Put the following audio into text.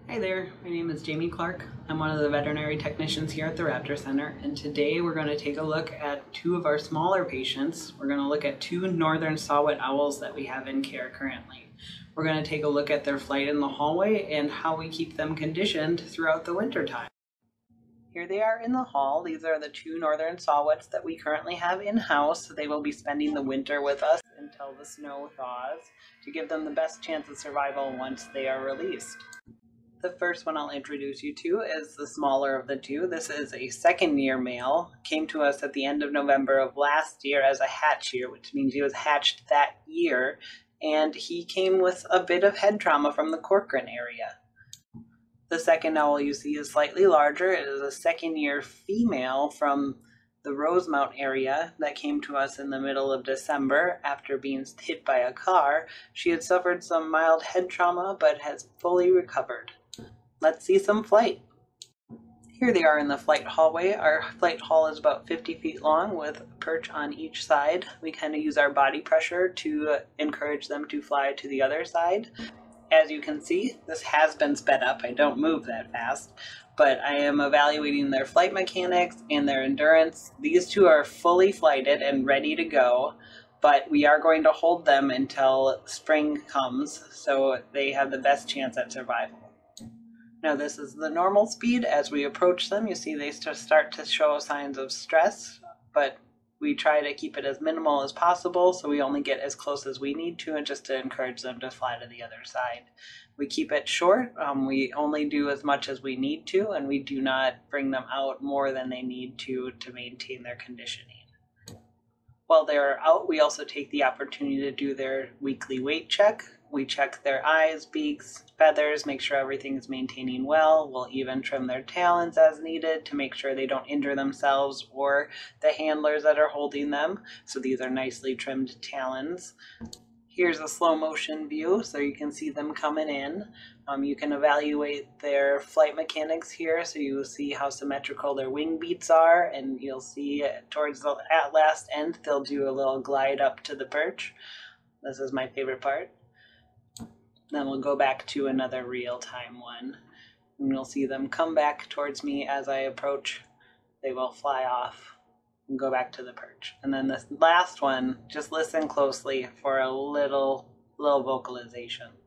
Hi there, my name is Jamie Clark. I'm one of the veterinary technicians here at the Raptor Center, and today we're going to take a look at two of our smaller patients. We're going to look at two northern saw-whet owls that we have in care currently. We're going to take a look at their flight in the hallway and how we keep them conditioned throughout the winter time. Here they are in the hall. These are the two northern saw-whets that we currently have in-house. They will be spending the winter with us until the snow thaws to give them the best chance of survival once they are released. The first one I'll introduce you to is the smaller of the two. This is a second-year male. Came to us at the end of November of last year as a hatch year, which means he was hatched that year, and he came with a bit of head trauma from the Corcoran area. The second owl you see is slightly larger. It is a second-year female from the Rosemount area that came to us in the middle of December after being hit by a car. She had suffered some mild head trauma but has fully recovered. Let's see some flight. Here they are in the flight hallway. Our flight hall is about 50 feet long with a perch on each side. We kind of use our body pressure to encourage them to fly to the other side. As you can see, this has been sped up. I don't move that fast, but I am evaluating their flight mechanics and their endurance. These two are fully flighted and ready to go, but we are going to hold them until spring comes so they have the best chance at survival. Now this is the normal speed. As we approach them, you see they start to show signs of stress, but we try to keep it as minimal as possible, so we only get as close as we need to, and just to encourage them to fly to the other side. We keep it short. We only do as much as we need to, and we do not bring them out more than they need to maintain their conditioning. While they're out, we also take the opportunity to do their weekly weight check. We check their eyes, beaks, feathers, make sure everything is maintaining well. We'll even trim their talons as needed to make sure they don't injure themselves or the handlers that are holding them. So these are nicely trimmed talons. Here's a slow motion view so you can see them coming in. You can evaluate their flight mechanics here, so you will see how symmetrical their wing beats are, and you'll see towards the last end they'll do a little glide up to the perch. This is my favorite part. Then we'll go back to another real-time one, and you'll see them come back towards me as I approach. They will fly off and go back to the perch. And then this last one, just listen closely for a little vocalization.